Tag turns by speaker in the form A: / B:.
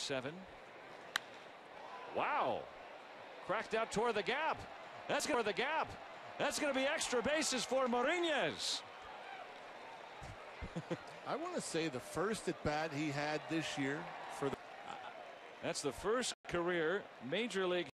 A: 7. Wow. Cracked out toward the gap. That's going to be extra bases for Mariñez.
B: I want to say the first at bat he had this year for the.
A: That's the first career major league